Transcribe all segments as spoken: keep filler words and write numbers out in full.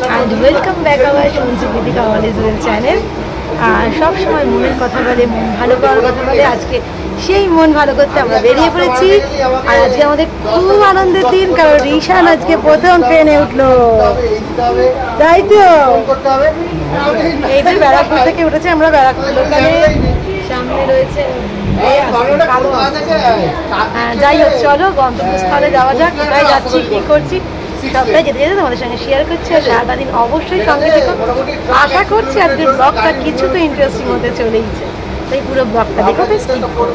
and welcome back our Sunjibidi Kawali's channel. আর সব সময় মনের কথা বলে, মন ভালো করার কথা বলে। আজকে সেই মন ভালো করতে আমরা বেরিয়ে পড়েছি। আর আজকে আমাদের খুব আনন্দের দিন, কারণ রিশান আজকে প্রথম ট্রেনে উঠলো, তাই তো? এই যে ব্যারাকপুর থেকে উঠেছে, আমরা ব্যারাকপুর লোকালে, সামনে রয়েছে। যাই হোক, চলো গন্তব্যস্থলে যাওয়া যাক। কোথায় যাচ্ছি, কি করছি সবটাই যেতে যেতে তোমাদের সঙ্গে শেয়ার করছি। আর সারাটা দিন অবশ্যই সঙ্গে থেকো। আশা করছি আজকের ব্লগটা কিছু তো ইন্টারেস্টিং হতে চলেইছে, তাই পুরো ব্লগটা দেখো। বেশ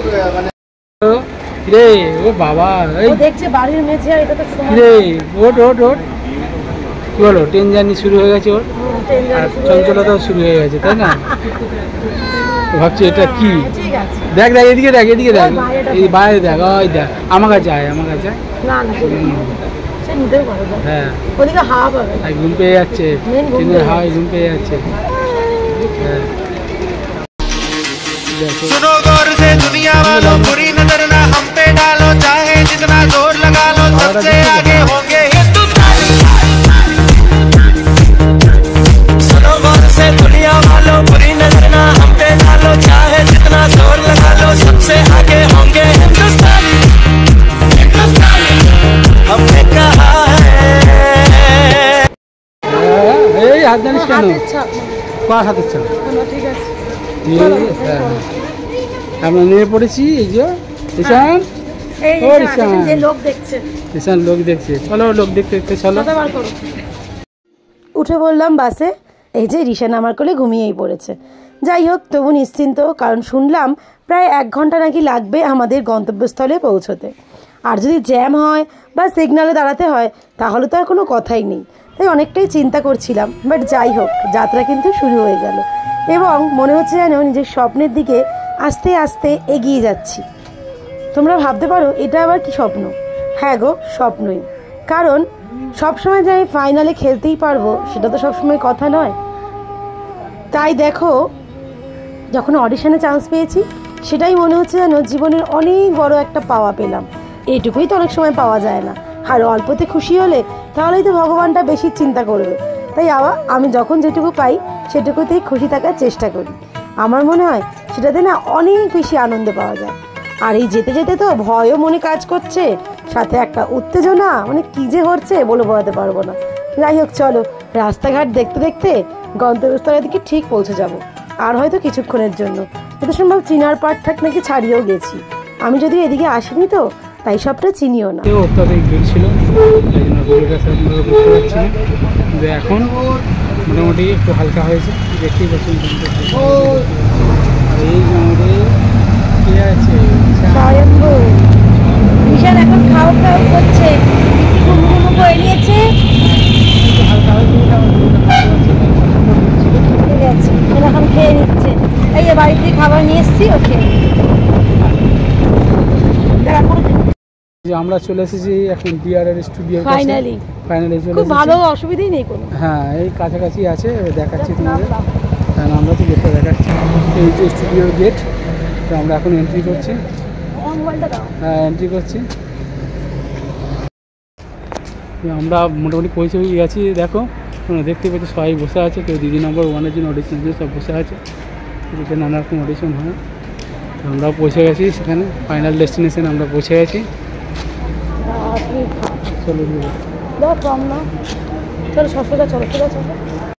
রে ও বাবা, এই দেখছে বাড়ির মেঝে, আর এটা তো রে ওট ওট ওট কি বলো, ট্রেন জার্নি শুরু হয়ে গেছে ওর, আর চঞ্চলতাও শুরু হয়ে গেছে, তাই না? ভাবছি এটা কি, দেখ দেখ এদিকে দেখ, এদিকে দেখ, এই বাইরে দেখ, ওই দেখ আমার কাছে আয়, আমার কাছে না না হ্যাঁ, ওদিকে হাওয়া পাবে, ঘুম পেয়ে যাচ্ছে, ট্রেনের হাওয়ায় ঘুম পেয়ে যাচ্ছে। सुनो गौर से दुनिया वालों, बुरी नजर ना हम पे डालो, चाहे जितना जोर लगा लो, सबसे आगे होंगे हिंदुस्तानी। सुनो गौर से दुनिया वालों, बुरी नजर ना हम पे डालो, चाहे जितना जोर लगा लो, सबसे आगे होंगे हिंदुस्तानी। हिंदुस्तानी हमने कहा है। এই হাত জানিস কেন? কার হাতের ছাপ? ঠিক আছে, আমরা নেমে পড়েছি। এই যে ঈশান, ও ঈশান, লোক দেখছে, ঈশান লোক দেখছে, চলো লোক দেখতে দেখতে চলো। উঠে বললাম বাসে। এই যে রিশান আমার কোলে ঘুমিয়েই পড়েছে। যাই হোক, তবু নিশ্চিন্ত, কারণ শুনলাম প্রায় এক ঘন্টা নাকি লাগবে আমাদের গন্তব্যস্থলে পৌঁছতে। আর যদি জ্যাম হয় বা সিগনালে দাঁড়াতে হয় তাহলে তো আর কোনো কথাই নেই। তাই অনেকটাই চিন্তা করছিলাম, বাট যাই হোক, যাত্রা কিন্তু শুরু হয়ে গেল এবং মনে হচ্ছে যেন নিজের স্বপ্নের দিকে আস্তে আস্তে এগিয়ে যাচ্ছি। তোমরা ভাবতে পারো এটা আবার কি স্বপ্ন? হ্যাঁ গো, স্বপ্নই। কারণ সবসময় যে আমি ফাইনালে খেলতেই পারবো সেটা তো সবসময় কথা নয়। তাই দেখো, যখন অডিশনে চান্স পেয়েছি সেটাই মনে হচ্ছে যেন জীবনের অনেক বড় একটা পাওয়া পেলাম। এইটুকুই তো অনেক সময় পাওয়া যায় না। আর অল্পতে খুশি হলে তাহলেই তো ভগবানটা বেশি চিন্তা করবে। তাই আবার আমি যখন যেটুকু পাই সেটুকুতেই খুশি থাকার চেষ্টা করি। আমার মনে হয় সেটাতে না অনেক বেশি আনন্দ পাওয়া যায়। আর এই যেতে যেতে তো ভয়ও মনে কাজ করছে, সাথে একটা উত্তেজনা, মানে কী যে হচ্ছে বলে বোঝাতে পারবো না। যাই হোক, চলো রাস্তাঘাট দেখতে দেখতে গন্তব্যস্থলের দিকে ঠিক পৌঁছে যাব। আর হয়তো কিছুক্ষণের জন্য, যত সম্ভব চিনার পাটঠাক নাকি ছাড়িয়েও গেছি। আমি যদি এদিকে আসিনি তো তাই সবটা চিনিও না। অত্যাধিক ভিড় ছিল, কিন্তু এখন মোটামুটি একটু হালকা হয়েছে, দেখতেই পাচ্ছেন। আর এই আমাদের কে আছে, বিশাল এখন খাওয়া খাওয়া করছে, বয়ে নিয়েছে, এখন খেয়ে নিচ্ছে। এই যে বাড়িতে খাবার নিয়ে এসছি, ও খেয়ে আমরা চলে এসেছি এখন বিআরআর স্টুডিও। ফাইনালি ফাইনালি চলে খুব ভালো, অসুবিধাই নেই কোনো। হ্যাঁ, এই কাছাকাছি আছে, দেখাচ্ছি তোমাদের। কারণ আমরা তো গেটটা দেখাচ্ছি, এই যে স্টুডিওর গেট। তো আমরা এখন এন্ট্রি করছি। হ্যাঁ, এন্ট্রি করছি। আমরা মোটামুটি পৌঁছে গেছি। দেখো, তোমরা দেখতে পাচ্ছি সবাই বসে আছে। কেউ দিদি নম্বর ওয়ানের জন্য অডিশন দিয়ে সব বসে আছে, যেটা নানা রকম অডিশন হয়। আমরাও পৌঁছে গেছি সেখানে, ফাইনাল ডেস্টিনেশন আমরা পৌঁছে গেছি। চলো কম না, চলো সসদা, চলো চলো চলো।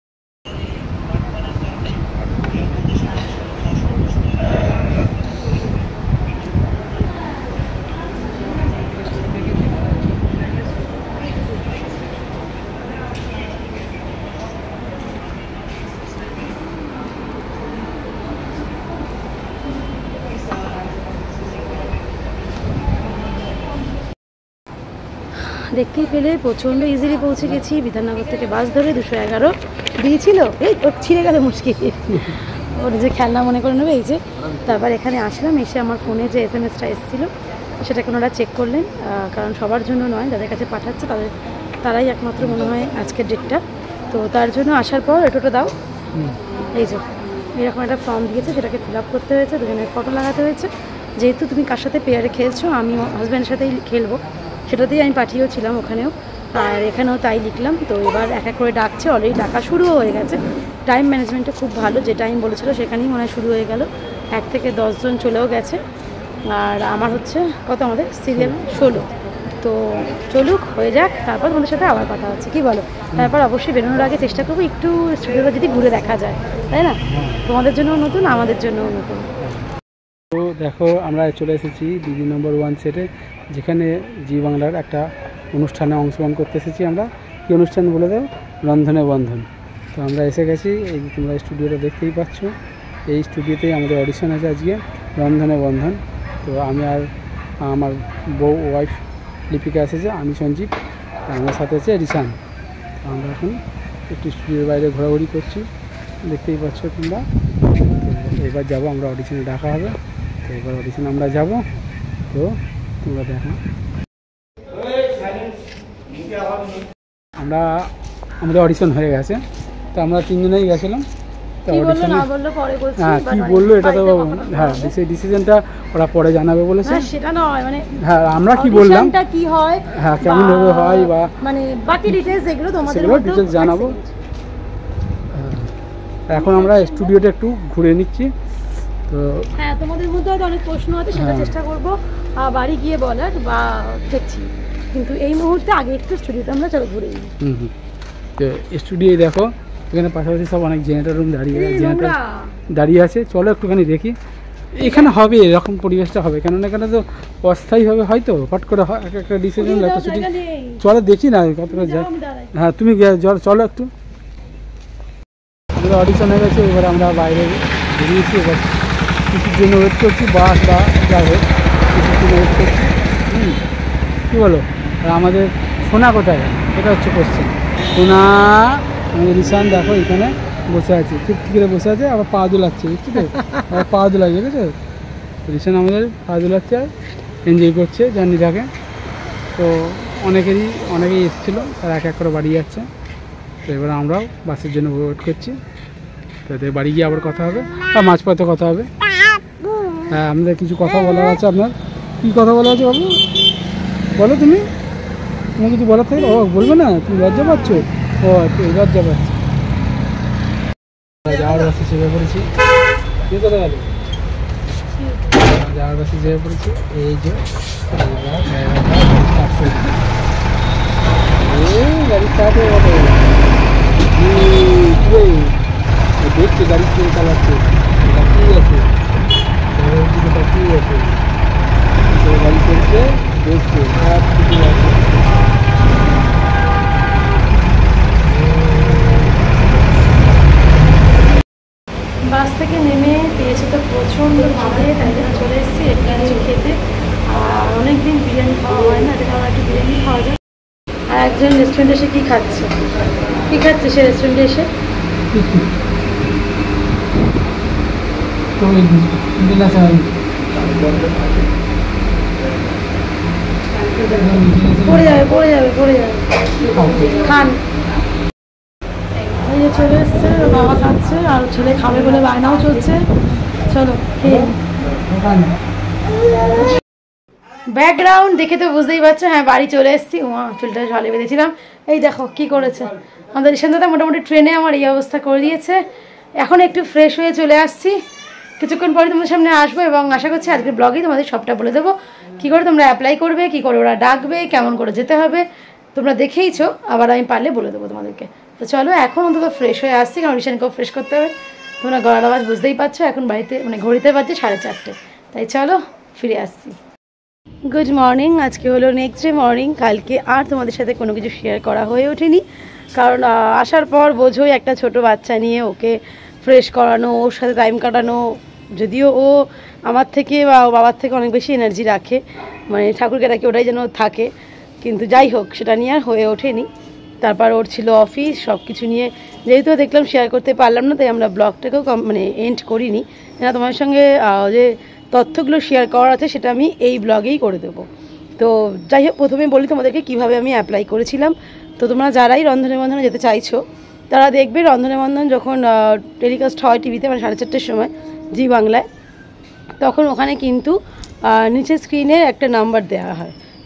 দেখতেই পেলে প্রচণ্ড ইজিলি পৌঁছে গেছি। বিধাননগর থেকে বাস ধরে দুশো এগারো দিয়েছিল, এই ওর ছিঁড়ে গেলে মুশকিল, ওর যে খেলনা মনে করে নেবে। এই যে তারপর এখানে আসলাম, এসে আমার ফোনে যে এস এম এসটা এসেছিলো সেটাকে ওনারা চেক করলেন, কারণ সবার জন্য নয়, যাদের কাছে পাঠাচ্ছে তাদের তারাই একমাত্র মনে হয় আজকের ডেটটা। তো তার জন্য আসার পর এটোটা দাও, এই যে এরকম একটা ফর্ম দিয়েছে, সেটাকে ফিল আপ করতে হয়েছে, দুজনের ফটো লাগাতে হয়েছে। যেহেতু তুমি কার সাথে পেয়ারে খেলছো, আমি হাজব্যান্ডের সাথেই খেলবো, সেটাতেই আমি পাঠিয়েওছিলাম ওখানেও। আর এখানেও তাই লিখলাম। তো এবার এক এক করে ডাকছে, অলরেডি ডাকা শুরুও হয়ে গেছে। টাইম ম্যানেজমেন্টটা খুব ভালো, যে টাইম বলেছিল সেখানেই মনে হয় শুরু হয়ে গেল। এক থেকে দশজন চলেও গেছে, আর আমার হচ্ছে কত, আমাদের সিরিয়াল ষোলো। তো চলুক, হয়ে যাক, তারপর তোমাদের সাথে আবার কথা হচ্ছে, কি বলো? তারপর অবশ্যই বেরোনোর আগে চেষ্টা করবো একটু স্টুডিওটা যদি ঘুরে দেখা যায়, তাই না? তোমাদের জন্য নতুন, আমাদের জন্য নতুন। তো দেখো আমরা চলে এসেছি দিদি নম্বর ওয়ান সেটে, যেখানে জি বাংলার একটা অনুষ্ঠানে অংশগ্রহণ করতে এসেছি আমরা। কী অনুষ্ঠান বলে দেব? রন্ধনে বন্ধন। তো আমরা এসে গেছি, এই তোমরা স্টুডিওটা দেখতেই পাচ্ছ। এই স্টুডিওতেই আমাদের অডিশন আছে আজকে, রন্ধনে বন্ধন। তো আমি আর আমার বউ ওয়াইফ লিপিকা এসেছে, আমি সঞ্জীব, আমার সাথে আছে রিশান। তো আমরা এখন একটু স্টুডিওর বাইরে ঘোরাঘুরি করছি, দেখতেই পাচ্ছ তোমরা। তো এবার যাবো আমরা, অডিশনে ডাকা হবে। তো এবার অডিশনে আমরা যাব, তো তোমরা দেখো। আমরা আমাদের অডিশন হয়ে গেছে, তো আমরা তিনজনেই গেছিলাম। তো অডিশনে হ্যাঁ কী বললো এটা তো, হ্যাঁ সেই ডিসিশনটা ওরা পরে জানাবে বলেছে, সেটা নয় মানে হ্যাঁ আমরা কি বললাম কি হয়, হ্যাঁ কেমন ভাবে হয় বা মানে বাকি ডিটেইলস যেগুলো তোমাদের ডিটেইলস জানাবো। এখন আমরা স্টুডিওটা একটু ঘুরে নিচ্ছি। তো হ্যাঁ তোমাদের মধ্যে হয়তো অনেক প্রশ্ন আছে, সেটা চেষ্টা করবো বাড়ি গিয়ে বলার বা দেখছি, কিন্তু এই মুহূর্তে আগে একটু স্টুডিওতে আমরা চলো ঘুরে নিই। হুম হুম তো স্টুডিওয় দেখো এখানে পাশাপাশি সব অনেক জেনারেটর রুম দাঁড়িয়ে জেনারেটর দাঁড়িয়ে আছে। চলো একটুখানি দেখি এখানে হবে এরকম পরিবেশটা হবে, কেননা এখানে তো অস্থায়ীভাবে হয়তো হট করে এক একটা ডিসিশন একটা ছুটি। চলো দেখি না কতটা যায়। হ্যাঁ তুমি চলো একটু। আমাদের অডিশন হয়ে গেছে, এবার আমরা বাইরে বেরিয়েছি, এবার কিছুর জন্য ওয়েট করছি, বাস বা যাই হোক কিছুর জন্য ওয়েট করছি। হুম কী বলো? আর আমাদের সোনা কোথায়, এটা হচ্ছে কোশ্চেন। সোনা আমাদের রিশান দেখো এখানে বসে আছে, চুপটি করে বসে আছে, আবার পা দোলাচ্ছে, বুঝছি তো, আবার পা দোলাচ্ছে, ঠিক আছে? রিশান আমাদের পা দোলাচ্ছে আর এনজয় করছে জার্নিটাকে। তো অনেকেরই অনেকেই এসেছিলো, তারা এক এক করে বাড়ি যাচ্ছে। তো এবার আমরাও বাসের জন্য ওয়েট করছি। তো এদের বাড়ি গিয়ে আবার কথা হবে, আর মাঝপথে কথা হবে। হ্যাঁ আমাদের কিছু কথা বলার আছে। আপনার কী কথা বলা আছে বাবু, বলো তুমি, তোমার কিছু বলার থাকে? ও বলবে না, তুমি লজ্জা পাচ্ছ? ও লজ্জা পাচ্ছি। যাওয়ার বাসে চেপে পড়েছি, কী করে গেল? যাওয়ার বাসে চেপে পড়েছি, এই যে গাড়ি স্টার্ট হয়ে গেল। দেখছে গাড়ি কে চালাচ্ছে, তাকিয়ে আছে, তাকিয়ে আছে, গাড়ি চলছে, দেখছে সব কিছু আছে। বাস থেকে নেমে পেয়েছে তো প্রচণ্ড ভাবে, তাই জন্য চলে এসেছি একটা কিছু খেতে। আর অনেকদিন বিরিয়ানি খাওয়া হয় না, এটা আমার একটু বিরিয়ানি খাওয়া যায়। আর একজন রেস্টুরেন্টে এসে কী খাচ্ছে, কী খাচ্ছে সে রেস্টুরেন্টে এসে? পড়ে যাবে পড়ে যাবে পড়ে যাবে খান। এই যে চলে এসছে, বাবা খাচ্ছে আর ছেলে খাবে বলে বায়নাও চলছে। চলো খেয়ে। ব্যাকগ্রাউন্ড দেখে তো বুঝতেই পারছো, হ্যাঁ বাড়ি চলে এসেছি। ওমা চুলটা ঝালে বেঁধেছিলাম। এই দেখো কি করেছে আমাদের রিশান দাদা, মোটামুটি ট্রেনে আমার এই অবস্থা করে দিয়েছে। এখন একটু ফ্রেশ হয়ে চলে আসছি, কিছুক্ষণ পরে তোমাদের সামনে আসবো এবং আশা করছি আজকের ব্লগেই তোমাদের সবটা বলে দেবো, কী করে তোমরা অ্যাপ্লাই করবে, কী করে ওরা ডাকবে, কেমন করে যেতে হবে। তোমরা দেখেইছো, আবার আমি পারলে বলে দেবো তোমাদেরকে। তো চলো এখন অন্তত ফ্রেশ হয়ে আসছি, কারণ রিশানকেও ফ্রেশ করতে হবে। তোমরা গলার আওয়াজ বুঝতেই পারছো, এখন বাড়িতে মানে ঘড়িতে বাজছে সাড়ে চারটে। তাই চলো ফিরে আসছি। গুড মর্নিং, আজকে হলো নেক্সট ডে মর্নিং। কালকে আর তোমাদের সাথে কোনো কিছু শেয়ার করা হয়ে ওঠেনি, কারণ আসার পর বোঝোই একটা ছোট বাচ্চা নিয়ে ওকে ফ্রেশ করানো, ওর সাথে টাইম কাটানো, যদিও ও আমার থেকে বা বাবার থেকে অনেক বেশি এনার্জি রাখে, মানে ঠাকুরকে ডাকে ওটাই যেন থাকে, কিন্তু যাই হোক সেটা নিয়ে আর হয়ে ওঠেনি। তারপর ওর ছিল অফিস, সব কিছু নিয়ে যেহেতু দেখলাম শেয়ার করতে পারলাম না, তাই আমরা ব্লগটাকেও কম মানে এন্ড করিনি। না তোমার সঙ্গে যে তথ্যগুলো শেয়ার করার আছে সেটা আমি এই ব্লগেই করে দেবো। তো যাই হোক প্রথমে বলি তোমাদেরকে কিভাবে আমি অ্যাপ্লাই করেছিলাম। তো তোমরা যারাই রন্ধনে বন্ধনে যেতে চাইছো তারা দেখবে রন্ধনে বন্ধন যখন টেলিকাস্ট হয় টিভিতে, মানে সাড়ে চারটের সময় জি বাংলায়, তখন ওখানে কিন্তু নিচে স্ক্রিনে একটা নাম্বার দেওয়া হয়।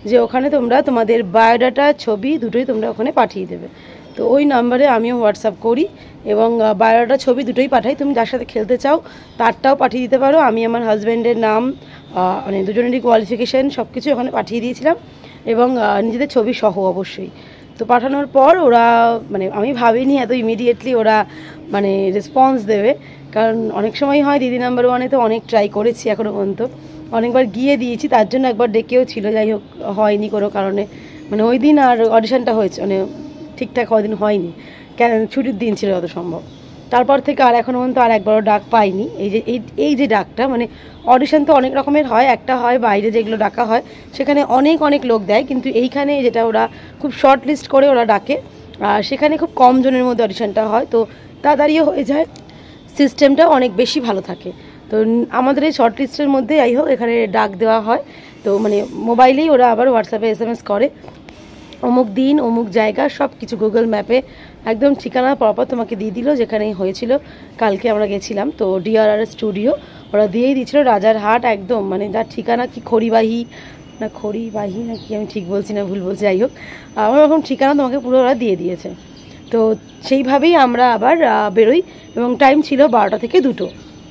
যে ওখানে তোমরা তোমাদের বায়োডাটা ছবি দুটোই তোমরা ওখানে পাঠিয়ে দেবে। তো ওই নাম্বারে আমিও হোয়াটসঅ্যাপ করি এবং বায়োডাটা ছবি দুটোই পাঠাই। তুমি যার সাথে খেলতে চাও তারটাও পাঠিয়ে দিতে পারো। আমি আমার হাজব্যান্ডের নাম মানে দুজনেরই কোয়ালিফিকেশান সব কিছু ওখানে পাঠিয়ে দিয়েছিলাম এবং নিজেদের ছবি সহ অবশ্যই। তো পাঠানোর পর ওরা মানে আমি ভাবিনি এত ইমিডিয়েটলি ওরা মানে রেসপন্স দেবে, কারণ অনেক সময় হয় দিদি নাম্বার ওয়ানে তো অনেক ট্রাই করেছি এখনও পর্যন্ত, অনেকবার গিয়ে দিয়েছি, তার জন্য একবার ডেকেও ছিল, যাই হোক হয়নি কোনো কারণে। মানে ওই দিন আর অডিশনটা হয়েছে মানে ঠিকঠাক ওই দিন হয়নি, কেন ছুটির দিন ছিল যত সম্ভব। তারপর থেকে আর এখনও পর্যন্ত আর একবারও ডাক পাইনি। এই যে এই এই যে ডাকটা মানে অডিশন তো অনেক রকমের হয়, একটা হয় বাইরে যেগুলো ডাকা হয় সেখানে অনেক অনেক লোক দেয়, কিন্তু এইখানে যেটা ওরা খুব শর্ট লিস্ট করে ওরা ডাকে আর সেখানে খুব কম জনের মধ্যে অডিশনটা হয়, তো তাড়াতাড়িও হয়ে যায়, সিস্টেমটাও অনেক বেশি ভালো থাকে। তো আমাদের এই শর্ট লিস্টের মধ্যে যাই হোক এখানে ডাক দেওয়া হয়। তো মানে মোবাইলেই ওরা আবার হোয়াটসঅ্যাপে এস এম এস করে অমুক দিন অমুক জায়গা সব কিছু গুগল ম্যাপে একদম ঠিকানা পরপর তোমাকে দিয়ে দিল, যেখানে হয়েছিল কালকে আমরা গেছিলাম। তো ডিআরআর স্টুডিও ওরা দিয়েই দিয়েছিল রাজারহাট, একদম মানে যার ঠিকানা কি খড়িবাহি না খড়িবাহি না কি আমি ঠিক বলছি না ভুল বলছি, যাই হোক আমার ওরকম ঠিকানা তোমাকে পুরো ওরা দিয়ে দিয়েছে। তো সেইভাবেই আমরা আবার বেরোই এবং টাইম ছিল বারোটা থেকে দুটো।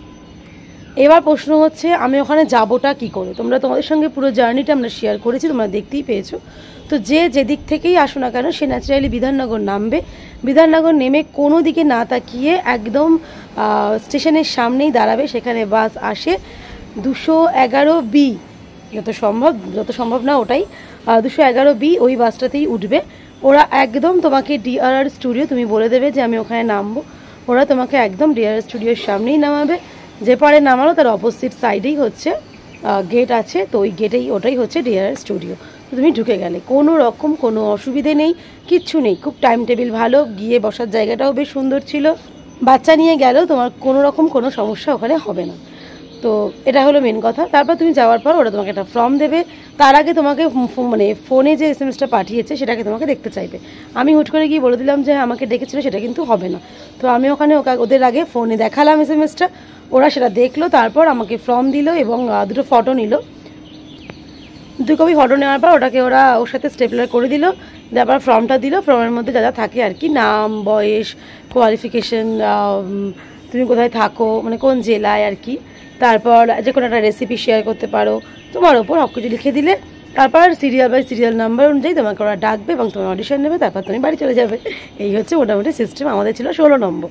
এবার প্রশ্ন হচ্ছে আমি ওখানে যাবোটা কি করে, তোমরা তোমাদের সঙ্গে পুরো জার্নিটা আমরা শেয়ার করেছি, তোমরা দেখতেই পেয়েছো। তো যে যেদিক থেকেই আসো না কেন সে ন্যাচারালি বিধাননগর নামবে, বিধাননগর নেমে কোনো দিকে না তাকিয়ে একদম স্টেশনের সামনেই দাঁড়াবে, সেখানে বাস আসে দুশো এগারো বি যত সম্ভব যত সম্ভব না ওটাই দুশো এগারো বি, ওই বাসটাতেই উঠবে। ওরা একদম তোমাকে ডিআরআর স্টুডিও তুমি বলে দেবে যে আমি ওখানে নামবো, ওরা তোমাকে একদম ডিআরআর স্টুডিওর সামনেই নামাবে, যে পারে নামানো তার অপোজিট সাইডেই হচ্ছে গেট আছে, তো ওই গেটেই ওটাই হচ্ছে ডিআরআর স্টুডিও। তো তুমি ঢুকে গেলে কোনো রকম কোনো অসুবিধে নেই, কিচ্ছু নেই, খুব টাইম টেবিল ভালো, গিয়ে বসার জায়গাটাও বেশ সুন্দর ছিল, বাচ্চা নিয়ে গেলেও তোমার কোনো রকম কোনো সমস্যা ওখানে হবে না। তো এটা হলো মেন কথা। তারপর তুমি যাওয়ার পর ওরা তোমাকে একটা ফর্ম দেবে, তার আগে তোমাকে মানে ফোনে যে এস এম এসটা পাঠিয়েছে সেটাকে তোমাকে দেখতে চাইবে। আমি হুট করে গিয়ে বলে দিলাম যে আমাকে ডেকেছিল, সেটা কিন্তু হবে না। তো আমি ওখানে ওদের আগে ফোনে দেখালাম এস এম এসটা, ওরা সেটা দেখলো, তারপর আমাকে ফর্ম দিল এবং দুটো ফটো নিল, দুই কপি ফটো নেওয়ার পর ওটাকে ওরা ওর সাথে স্টেপলার করে দিল, তারপর ফর্মটা দিল, ফর্মের মধ্যে যা যা থাকে আর কি, নাম, বয়স, কোয়ালিফিকেশন, তুমি কোথায় থাকো মানে কোন জেলায় আর কি, তারপর যে কোনো একটা রেসিপি শেয়ার করতে পারো, তোমার ওপর সব কিছু লিখে দিলে, তারপর সিরিয়াল বাই সিরিয়াল নাম্বার অনুযায়ী তোমাকে ওরা ডাকবে এবং তোমার অডিশন নেবে, তারপর তুমি বাড়ি চলে যাবে। এই হচ্ছে মোটামুটি সিস্টেম। আমাদের ছিল ষোলো নম্বর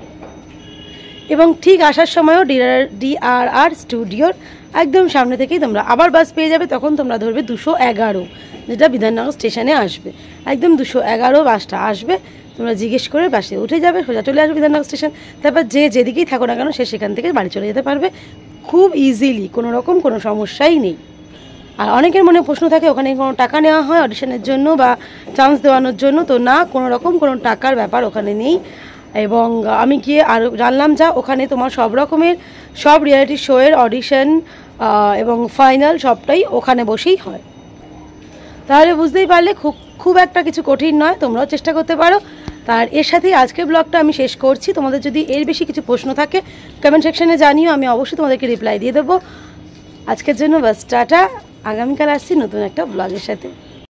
এবং ঠিক আসার সময়ও ডিআর ডিআরআর স্টুডিওর একদম সামনে থেকেই তোমরা আবার বাস পেয়ে যাবে, তখন তোমরা ধরবে দুশো এগারো যেটা বিধাননগর স্টেশনে আসবে, একদম দুশো এগারো বাসটা আসবে, তোমরা জিজ্ঞেস করে বাসে উঠে যাবে, সোজা চলে আসবে বিধাননগর স্টেশন, তারপর যে যেদিকেই থাকো না কেন সে সেখান থেকে বাড়ি চলে যেতে পারবে খুব ইজিলি, কোনো রকম কোনো সমস্যাই নেই। আর অনেকের মনে প্রশ্ন থাকে ওখানে কোনো টাকা নেওয়া হয় অডিশনের জন্য বা চান্স দেওয়ানোর জন্য, তো না, কোনো রকম কোনো টাকার ব্যাপার ওখানে নেই। এবং আমি গিয়ে আরও জানলাম যা ওখানে তোমার সব রকমের সব রিয়ালিটি শোয়ের অডিশন এবং ফাইনাল সবটাই ওখানে বসেই হয়। তাহলে বুঝতেই পারলে খুব খুব একটা কিছু কঠিন নয়, তোমরাও চেষ্টা করতে পারো। তার এর সাথেই আজকের ব্লগটা আমি শেষ করছি। তোমাদের যদি এর বেশি কিছু প্রশ্ন থাকে কমেন্ট সেকশনে জানিও, আমি অবশ্যই তোমাদেরকে রিপ্লাই দিয়ে দেবো। আজকের জন্য বাস টাটা, আগামীকাল আসছি নতুন একটা ব্লগের সাথে।